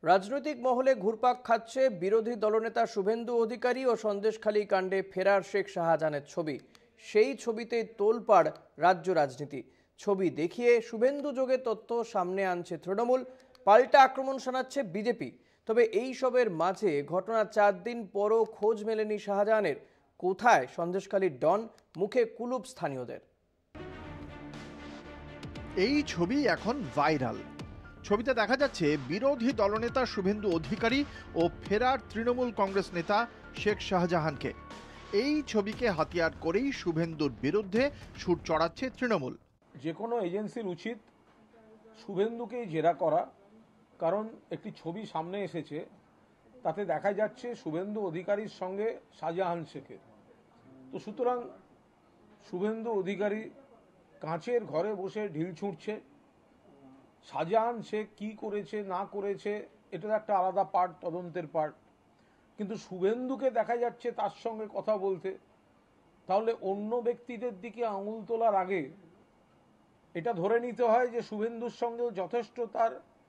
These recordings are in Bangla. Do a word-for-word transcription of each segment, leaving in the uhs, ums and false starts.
রাজনৈতিক মহলে ঘুরপাক খাচ্ছে বিরোধী দলনেতা শুভেন্দু অধিকারী ও সন্দেশখালী কাণ্ডে ফেরার শেখ শাহজাহানের ছবি। সেই ছবিতে তোলপাড় রাজ্য রাজনীতি। ছবি দেখিয়ে শুভেন্দু যোগে তথ্য সামনে আনছে তৃণমূল, পাল্টা আক্রমণ শোনাচ্ছে বিজেপি। তবে এই সবের মাঝে ঘটনার চার দিন পরও খোঁজ মেলেনি শাহজাহানের। কোথায় সন্দেশখালীর ডন? মুখে কুলুপ স্থানীয়দের। এই ছবি এখন ভাইরাল। ছবিতে দেখা যাচ্ছে বিরোধী দলনেতা শুভেন্দু অধিকারী ও ফেরার তৃণমূল কংগ্রেস নেতা শেখ শাহজাহানকে। এই ছবিকে হাতিয়ার করেই শুভেন্দুর বিরুদ্ধে সুর চড়াচ্ছে তৃণমূল। যে কোনো এজেন্সির উচিত শুভেন্দুকেই জেরা করা, কারণ একটি ছবি সামনে এসেছে, তাতে দেখা যাচ্ছে শুভেন্দু অধিকারীর সঙ্গে শাহজাহান শেখের। তো সুতরাং শুভেন্দু অধিকারী কাঁচের ঘরে বসে ঢিল ছুঁড়ছে। শাহজাহান শেখ কী করেছে না করেছে এটা একটা আলাদা পার্ট, তদন্তের পার্ট, কিন্তু শুভেন্দুকে দেখা যাচ্ছে তার সঙ্গে কথা বলতে। তাহলে অন্য ব্যক্তিদের দিকে আঙুল তোলার আগে এটা ধরে নিতে হয় যে শুভেন্দুর সঙ্গেও যথেষ্ট তার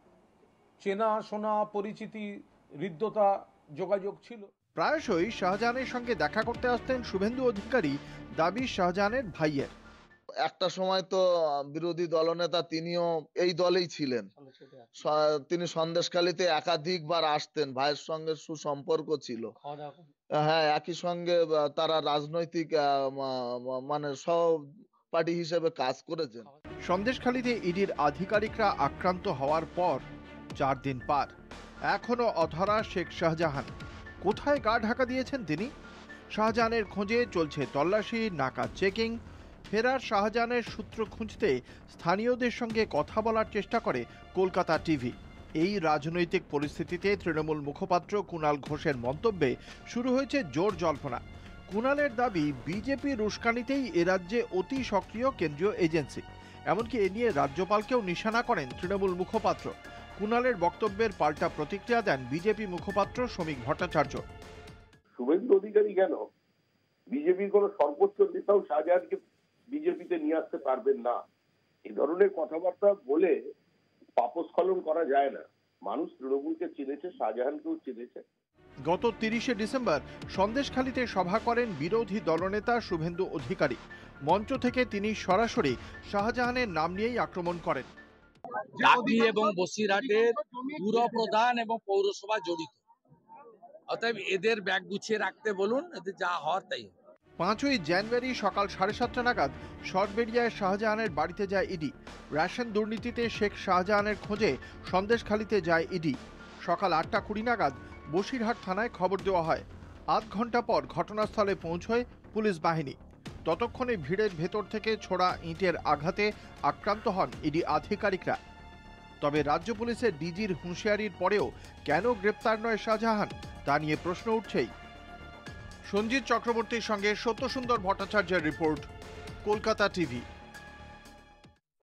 চেনা শোনা, পরিচিতি, হৃদ্যতা, যোগাযোগ ছিল। প্রায়শই শাহজাহানের সঙ্গে দেখা করতে আসতেন শুভেন্দু অধিকারী, দাবি শাহজাহানের ভাইয়ের। একটা সময় তো বিরোধী দলনেতা, তিনিও এই দলেই ছিলেন। তিনি সন্দেশখালীতে একাধিকবার আসতেন, ভাইয়ের সঙ্গে সুসম্পর্ক ছিল। হ্যাঁ, একই সঙ্গে তারা রাজনৈতিক মানে সহপাঠী হিসেবে কাজ করেছেন। সন্দেশখালীতে ইডির আধিকারিকরা আক্রান্ত হওয়ার পর চার দিন পার, এখনো অধরা শেখ শাহজাহান। কোথায় গা ঢাকা দিয়েছেন তিনি? শাহজাহানের খোঁজে চলছে তল্লাশি, নাকা চেকিং। ফেরার শাহজাহানের সূত্র খুঁজতে স্থানীয়দের সঙ্গে কথা বলার চেষ্টা করে কলকাতা টিভি। এই রাজনৈতিক পরিস্থিতিতে তৃণমূল মুখপাত্র কুণাল ঘোষের মন্তব্যে শুরু হয়েছে জোর জল্পনা। কুণালের দাবি, বিজেপির উস্কানিতেই এ রাজ্যে অতি সক্রিয় কেন্দ্রীয় এজেন্সি। এমনকি এ নিয়ে রাজ্যপালকেও নিশানা করেন তৃণমূল মুখপাত্র। কুণালের বক্তব্যের পাল্টা প্রতিক্রিয়া দেন বিজেপি মুখপাত্র শ্রমিক ভট্টাচার্য। শুভেন্দু অধিকারী কেন বিজেপির কোন সর্বোচ্চ নেতাও শাহজাহানকে বিজেপিতে নিয়ে আসতে পারবেন না, এই ধরনের কথাবার্তা বলে পাপস্খলন করা যায় না। মানুষ তৃণমূলকে চিনেছে, শাহজাহানকেও চিনেছে। গত তিরিশে ডিসেম্বর সন্দেশখালীতে সভা করেন বিরোধী দলনেতা শুভেন্দু অধিকারী। মঞ্চ থেকে তিনি সরাসরি শাহজাহানের নাম নিয়েই আক্রমণ করেন। ডাকলি এবং বসিরহাটের পুর প্রধান এবং পৌরসভা জড়িত, অতএব এদের ব্যাগ গুছিয়ে রাখতে বলুন, এদের যা হওয়ার তাই। পাঁচই জানুয়ারি সকাল সাড়ে সাতটা নাগাদ সরবেরিয়ায় শাহজাহানের বাড়িতে যায় ইডি। রেশন দুর্নীতিতে শেখ শাহজাহানের খোঁজে সন্দেশখালীতে যায় ইডি। সকাল আটটা কুড়ি নাগাদ বসিরহাট থানায় খবর দেওয়া হয়। আধ ঘন্টা পর ঘটনাস্থলে পৌঁছয় পুলিশ বাহিনী। ততক্ষণে ভিড়ের ভেতর থেকে ছোড়া ইঁটের আঘাতে আক্রান্ত হন ইডি আধিকারিকরা। তবে রাজ্য পুলিশের ডিজির হুঁশিয়ারির পরেও কেন গ্রেপ্তার নয় শাহজাহান, তা নিয়ে প্রশ্ন উঠছেই। সঞ্জিত চক্রবর্তীর সঙ্গে সত্যসুন্দর ভট্টাচার্যের রিপোর্ট, কলকাতা টিভি।